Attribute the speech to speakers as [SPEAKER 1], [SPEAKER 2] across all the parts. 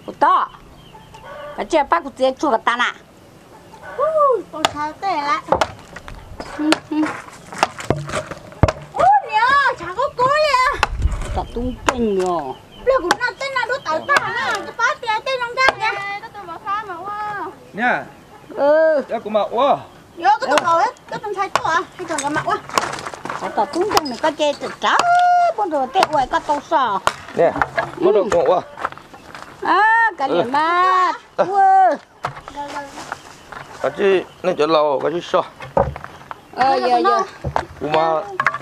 [SPEAKER 1] 不到，把这把骨直接做个蛋啦。
[SPEAKER 2] 我操对了。哦娘，查个锅呀！
[SPEAKER 1] 到东边哟。
[SPEAKER 2] 那个那灯那都倒大了，这把电灯弄大呀。都冇花冇啊。
[SPEAKER 3] nha 要กูมาว้า
[SPEAKER 2] 有个都好哎，都能猜多啊，还讲个嘛哇。
[SPEAKER 1] 到东边那个街子找，不着在外个多少。
[SPEAKER 3] nè bắt đầu cọ quá
[SPEAKER 1] cái gì mà wow
[SPEAKER 3] cái gì này cho lâu cái gì sao
[SPEAKER 1] giờ
[SPEAKER 3] cũng mà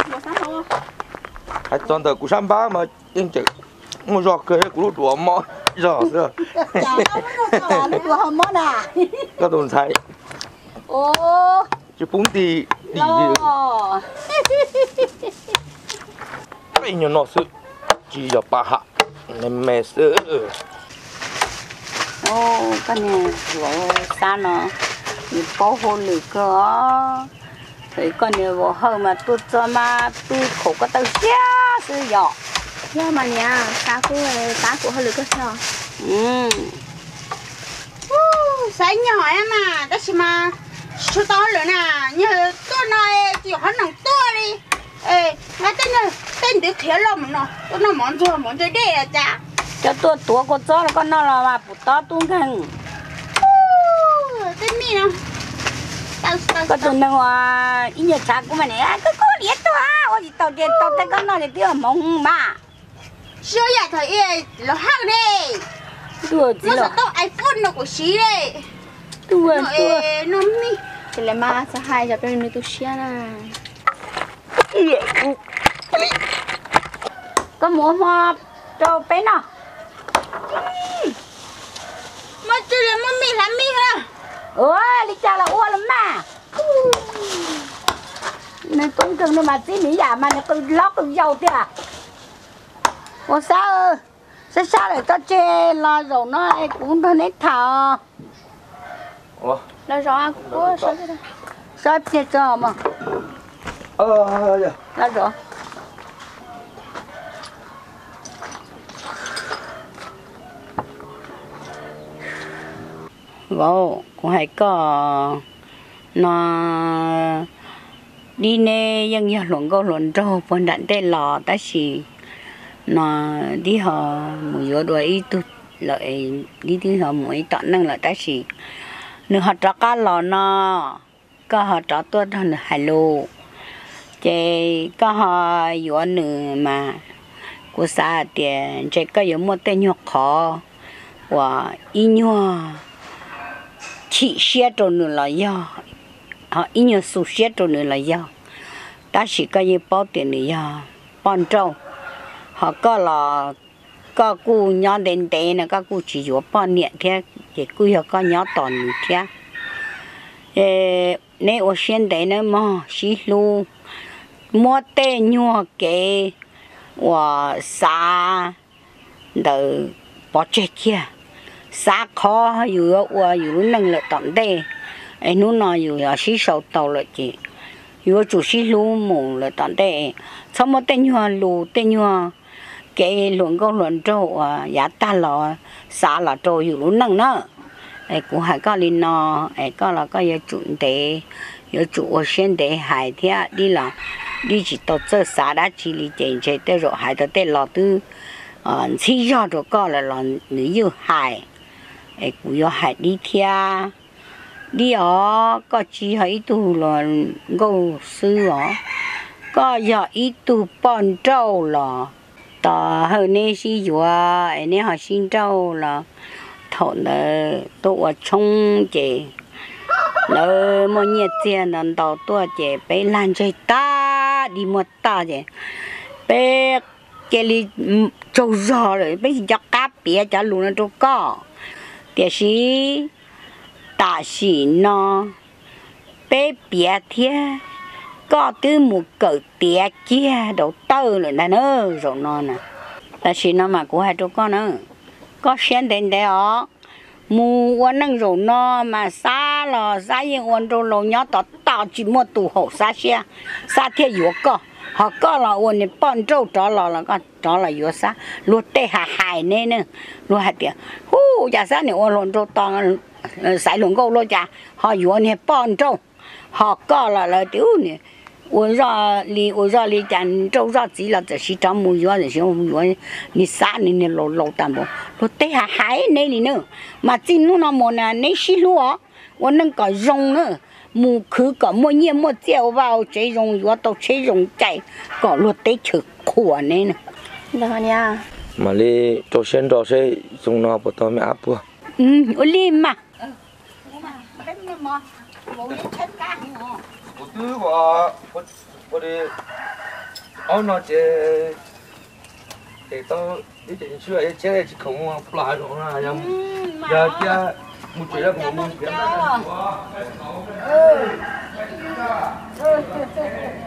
[SPEAKER 3] hai tuần tới cũng sắm bá mà yên chữ mua giò cười cũng lút đùa mỏ giò nữa cái tuần thấy chứ bún đi đi cái nhiều nó sự chỉ là bà hạ nên mẹ sợ
[SPEAKER 1] cái này vợ sao nó bị bỏ hồ lửa cơ thì con này vợ hơn mà tôi cho mà tôi khổ cái tao xé sư dọ
[SPEAKER 2] nhưng mà nhà ta của hơi lửa cơ sao sáng nhỏ em mà đó chỉ mà số to rồi nè như tôi nói chỉ họ nặng to đi ê ngay tên được thiếu lắm nó tôi nói món chơi đây à cha
[SPEAKER 1] cho tôi tua con chó là con nó là mà bút to tung gần
[SPEAKER 2] tên mi nào
[SPEAKER 1] có tụi nó ít nhiều cha của mình này cứ có liệt to à ôi tao thấy con nó để tiêu mông mà
[SPEAKER 2] xưa giờ thời nó hăng đi
[SPEAKER 1] đùa gì
[SPEAKER 2] nó
[SPEAKER 1] rồi
[SPEAKER 2] tao iPhone nó của xí đây
[SPEAKER 1] đùa
[SPEAKER 2] nó mi thì là mà sao hai giờ bên mình tôi xia nè
[SPEAKER 1] có mua hoa cho bé nào
[SPEAKER 2] mà chưa là mà mi làm mi hả
[SPEAKER 1] đi cha là uo lắm mà nên cũng chừng nó mà tí mỹ giả mà nó cứ lót cứ dầu thế à ủa sao để tao chê lo rồi nó cũng thôi nét thở
[SPEAKER 2] là rõ của sao thế
[SPEAKER 1] sao chết cho mà là rõ wow cũng hay có nó đi nè dân nhà luận câu luận trâu phần đạn tê lò ta chỉ nó đi họ một giờ đuổi tu lại đi họ mỗi tận năng là ta chỉ nếu họ trả cá lò nó có họ trả tôi thằng hải lô chế có họ vừa nữa mà của xã tiền chế có vừa mua tên nhọc khó và ít nhọ chỉ xe trâu nữa là do họ ít nhọ số xe trâu nữa là do ta chỉ có như bao tiền nữa do bao trâu họ có là có cu nhỏ đến té này có cu chỉ vừa bao nhiêu thế chỉ cu họ có nhỏ toàn thế nếu ở trên đấy nó mà xí lu mua tên nhọ cái và xa đỡ bỏ chết kia xa khóอยู่ว่าอยู่นั่งเลยตอนเด้ไอ้นู้นน่ะอยู่อ่ะสีเสาเตาเลยจีอยู่จุสีลูหมูเลยตอนเด้สมมติเต้นยัวลูเต้นยัวแกหลวงก็หลวงโจอ่ะยาตาหล่อสาหล่อโจอยู่รู้นั่งเนาะไอ้กูหายก็ลินนอไอ้ก็เราก็ยังจุนเด有主我先得海天你啦你只到这啥的几里进去的时候还得得老都吃药就搞了了你有海ไอ้กูยอหายดีเทียดีอ๋อก็จีให้ตูหลอนกูซื้ออ๋อก็อยากอีตูป้อนเจ้าหรอต่อเฮนี่สิอยู่อ่ะไอ้นี่หาสิเจ้าหรอถอนตัวชงเจแล้วมันเนี่ยเจียนต่อตัวเจไปลานใจตาดีหมดตาเจไปเจลีโจรอเลยไปจักกาเปียจะรู้นะตัวก็แต่สิตาสีนอเป๊ะเปียเทียก็ตื้อหมูเกิดเตียเจียดอกเตอร์เลยนะเนอะรอนอนน่ะแต่สินอมากูให้ตัวก็เนอะก็เช่นเดิมเดียวหมูวันนั่งรอนอมาซาหล่อซายังวันโดนลงย้อนต่อต่อจีมัวตู่หกซาเชียซาเทียอยู่ก็ họ có là uốn này bọn trâu đó là có đó là yếu sa luôn tê hà hải nè nè luôn hạt tiền giả sa này uốn luôn trâu to sải luôn câu luôn chả họ uốn này bọn trâu họ có là tiểu này uốn ra li chăn trâu ra chỉ là chỉ chỉ trong mùi uốn thì uốn ni sa ni lô lô tạm bộ luôn tê hà hải nè đi nữa mà chính nó mà nè nè xí lúa uốn nâng cả rong nữa mù khứ cả mua nhiều mua treo vào chế rong yếu tàu chế rong chạy có luật tế trực khổ này nè
[SPEAKER 2] được nha
[SPEAKER 3] mà đi cho sen dùng nó bắt đầu mới áp bữa
[SPEAKER 1] đi mà
[SPEAKER 3] bữa đi ông nói chế để tao đi chơi chơi chơi chỉ không phải rồi na nhầm giờ kia một chuyện là một chuyện